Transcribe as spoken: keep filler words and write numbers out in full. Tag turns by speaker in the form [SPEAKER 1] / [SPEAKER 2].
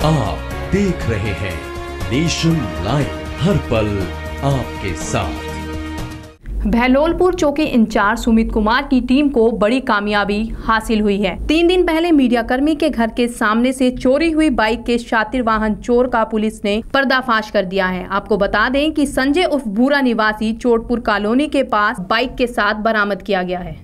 [SPEAKER 1] आप देख रहे हैं नेशन लाइव, हर पल आपके साथ।
[SPEAKER 2] बहलोलपुर चौकी इंचार्ज सुमित कुमार की टीम को बड़ी कामयाबी हासिल हुई है। तीन दिन पहले मीडियाकर्मी के घर के सामने से चोरी हुई बाइक के शातिर वाहन चोर का पुलिस ने पर्दाफाश कर दिया है। आपको बता दें कि संजय उर्फ भूरा निवासी चोटपुर कॉलोनी के पास बाइक के साथ बरामद किया गया है।